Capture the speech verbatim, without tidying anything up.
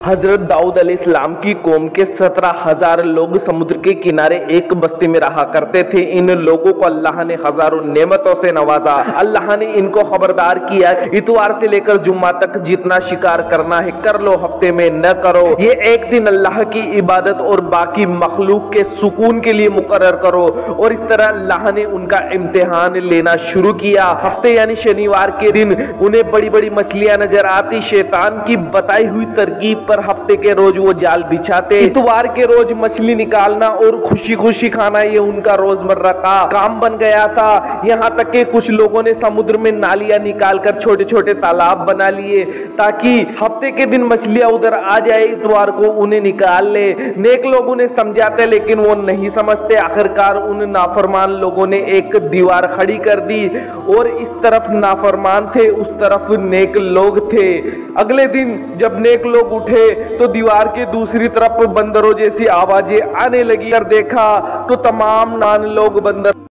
हजरत दाऊद अलैहिस्सलाम की कौम के सत्रह हजार लोग समुद्र के किनारे एक बस्ती में रहा करते थे। इन लोगों को अल्लाह ने हजारों नेमतों से नवाजा। अल्लाह ने इनको खबरदार किया, इतवार से लेकर जुम्मा तक जितना शिकार करना है कर लो, हफ्ते में न करो। ये एक दिन अल्लाह की इबादत और बाकी मखलूक के सुकून के लिए मुकर्रर करो। और इस तरह अल्लाह ने उनका इम्तिहान लेना शुरू किया। हफ्ते यानी शनिवार के दिन उन्हें बड़ी बड़ी मछलियां नजर आती। शैतान की बताई हुई तरकीब पर हफ्ते के रोज वो जाल बिछाते। इतवार के रोज मछली निकालना और खुशी खुशी खाना ये उनका रोजमर्रा का काम बन गया था। यहाँ तक कि कुछ लोगों ने समुद्र में नालियां निकालकर छोटे छोटे तालाब बना लिए ताकि हफ्ते के दिन मछलियां उधर आ जाए, इतवार को उन्हें निकाल ले। नेक लोग उन्हें समझाते लेकिन वो नहीं समझते। आखिरकार उन नाफरमान लोगों ने एक दीवार खड़ी कर दी और इस तरफ नाफरमान थे, उस तरफ नेक लोग थे। अगले दिन जब नेक लोग उठे तो दीवार के दूसरी तरफ बंदरों जैसी आवाजें आने लगी। कर देखा तो तमाम नान लोग बंदर